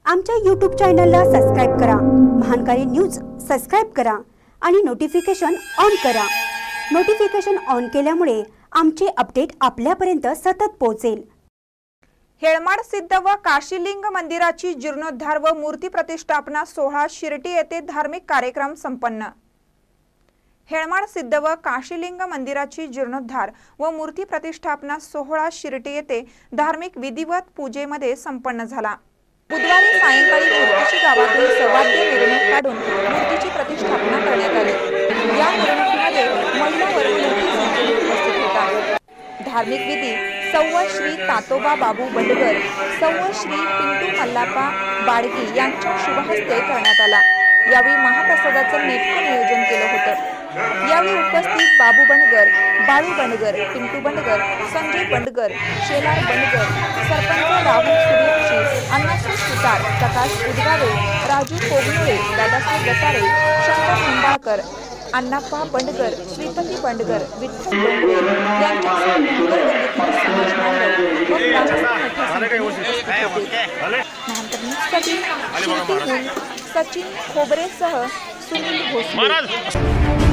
आमच्या YouTube चॅनलला subscribe करा, महानकारी न्यूज सबस्क्राइब करा आणि नोटिफिकेशन ऑन करा। नोटिफिकेशन ऑन केल्यामुळे आमचे अपडेट आपल्यापर्यंत सतत पोहोचेल। हेळमाड सिद्ध व काशीलिंग मंदिराची जीर्णोद्धार व मूर्ती प्रतिष्ठापना सोहळा शिर्डी येथे धार्मिक कार्यक्रम संपन्न। हेळमाड सिद्ध व काशीलिंग मंदिराची जीर्णोद्धार व मूर्ती प्रतिष्ठापना सोहळा शिर्डी येथे धार्मिक विधिवत पूजेमध्ये संपन्न झाला। बुधवारी सायंकाळी मूर्तीची गावातून सवाद्य मिरवणूक काढून मूर्तीची प्रतिष्ठापना करण्यात आली। या मिरवणुकीमध्ये महिला वर्ग मोठी संख्येने उपस्थित होता। धार्मिक विधी सौ श्री तातोबा बाबू बंडगर, सौ श्री पिंटू मल्लाप्पा बाडगी यांच्या शुभहस्ते करण्यात आला। यावेळी महाप्रसादाचं नेटकं नियोजन केलं होतं। यावेळी उपस्थित बाबू बंडगर, बाळू बंडगर, पिंटू बंडगर, संजय बंडगर, शेलार बंडगर, सरपंच राहुल सूर्यवंशी, अण्णासाहेब सुतार, प्रकाश उदगावे, राजू कोगनोळे, दादासाहेब गटारे, शंकर निंबाळकर, अण्णाप्पा बंडगर, श्रीपती बंडगर, विठ्ठल डोंगरे यांच्यासह बंडगर गल्लीतील समाज बांधव व ग्रामस्थ मोठ्या संख्येने उपस्थित होते। सचिन खोबरेसह सुनील भोसले।